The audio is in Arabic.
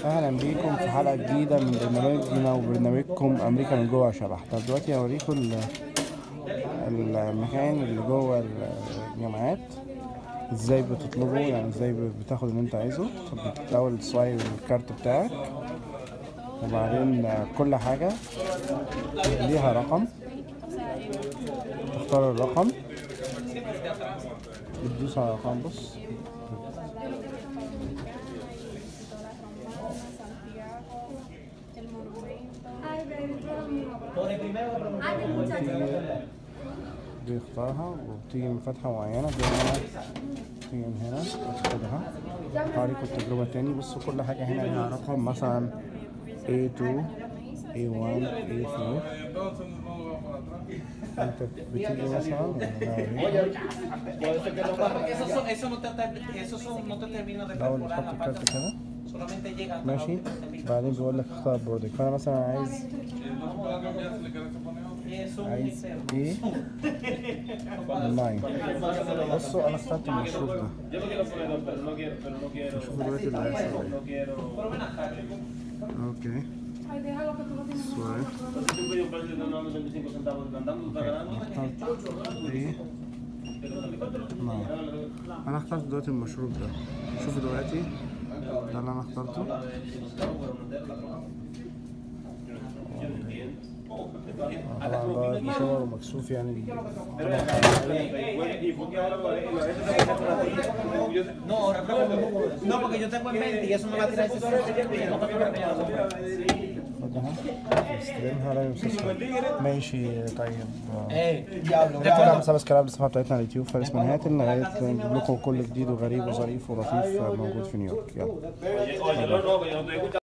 اهلا بيكم في حلقه جديده من برنامجنا وبرنامجكم امريكا من جوه شبح. طب دلوقتي هوريكم المكان اللي جوه الجامعات ازاي بتطلبه، يعني ازاي بتاخد اللي انت عايزه. الاول تصوير الكارت بتاعك، وبعدين كل حاجه ليها رقم، تختار الرقم، بتدوس على الرقم. بص بيختارها وبتيجي من فتحة معينة، بتيجي من هنا تاخدها. هوريكم التجربة تاني. بصوا كل حاجة هنا ليها رقم، مثلا A2 A1 A4. انت بتيجي مثلا اول بتحط الكارت كده ماشي، بعدين بيقول لك اختار بوردك. فانا مثلا عايز ايه 9. بصوا انا اخترت المشروب ده. شوفوا دلوقتي اللي هيحصل ايه. اوكي سويفت ايه 9. انا اخترت دلوقتي المشروب ده. شوفوا دلوقتي ده اللي انا اخترته. طبعا ده مشوار ومكسوف يعني. No, porque yo tengo en mente y eso me va a tirar ese ماشي. طيب تعمل سبسكرايب للصفحه بتاعتنا على اليوتيوب فارس منهاتن، لغايه نجيب لكم كل جديد وغريب وظريف ولطيف موجود في نيويورك. يلا.